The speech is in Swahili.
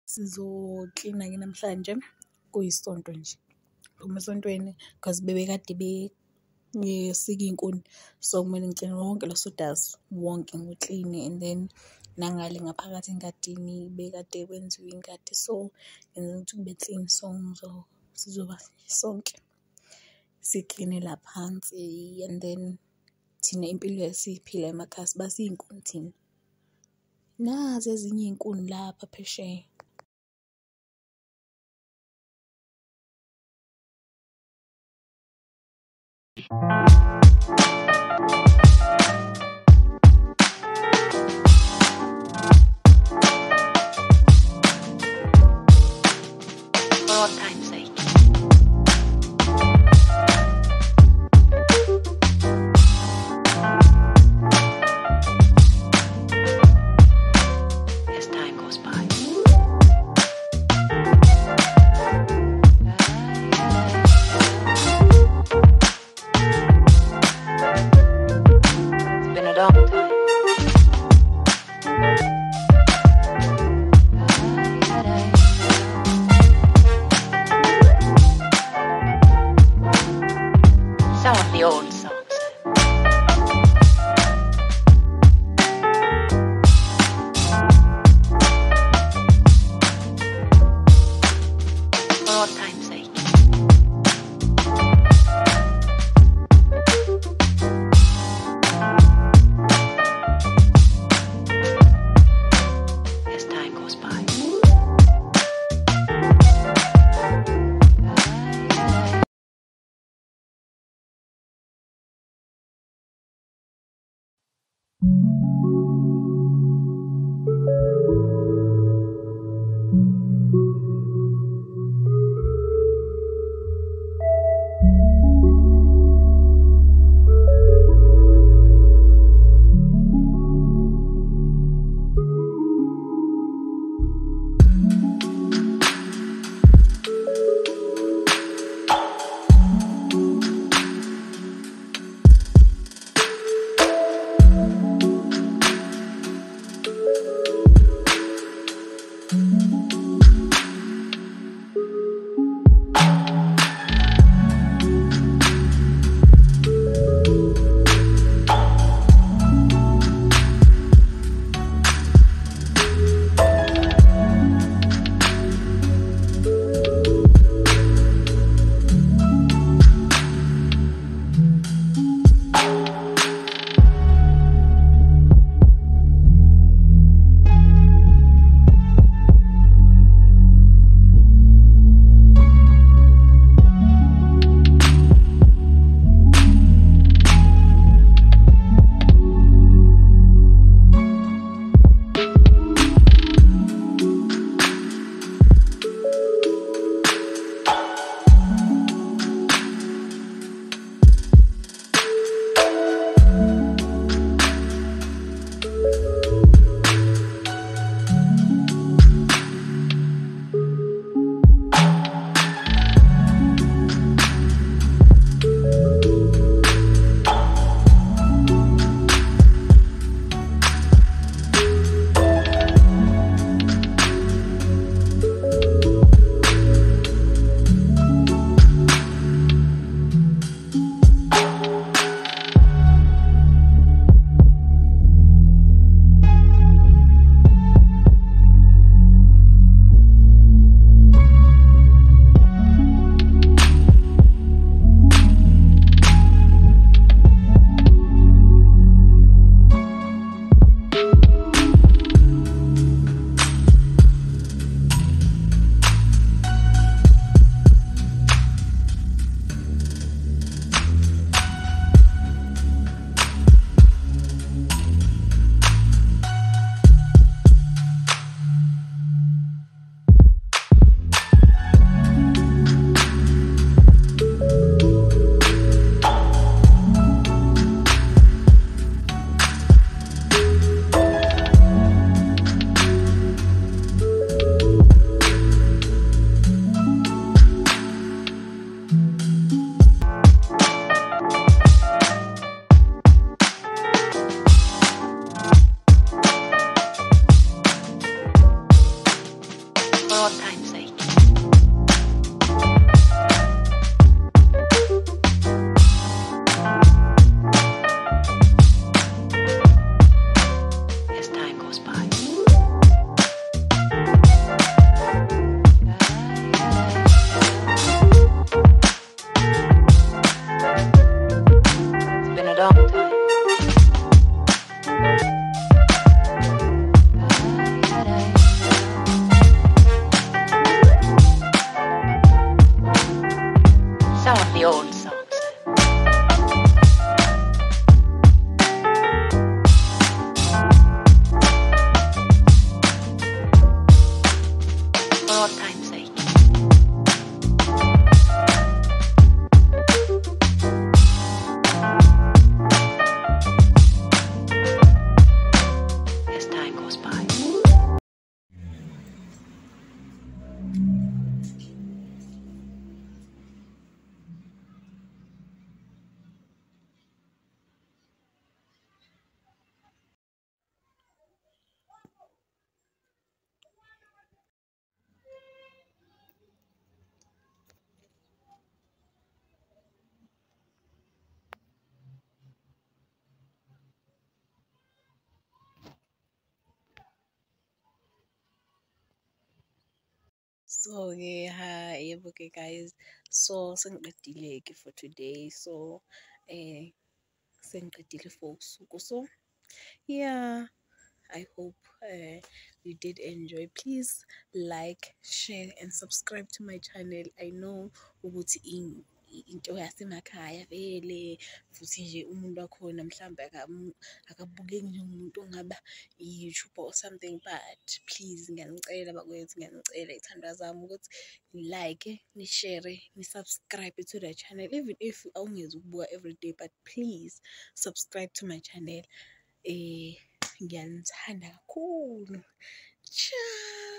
Sizoklina-ke namhlanje, kuyisonto nje. Phuma esontweni because bebekade besika iy'nkuni, so kumele ngikline wonke lo sodasi wonke ngiwukline, and then nangale ngaphakathi engadini bekade kwenziwe ingadi, so ngenzela ukuthi kube clean. So sizoba sonke sikline la phansi, and then thina impilo esiyiphila emakhaya sibasa iy'nkuni thina. Nazi ezinye iy'nkuni lapha phesheya. For all time's sake. As time goes by. It's been a long time. Some of the old songs. For all time's sake. So-ke yebo-ke guys, so sengiqedile-ke for today, so sengiqedile for usuku, so yeah, I hope you did enjoy. Please like, share and subscribe to my channel. I know ukuthi into yasemakhaya vele, futhi nje umuntu wakhona mhlawumbe akabukeki njengomuntu ongaba i-YouTuber or something, but please ngiyanicela bakwethu, ngiyanicela iy'thandwa zami ukuthi ni-like, ni-share, ni-subscribe to the channel, even if awungezi ukubuka everyday, but please subscribe to my channel. Ngiyanithanda kakhulu. Ciao.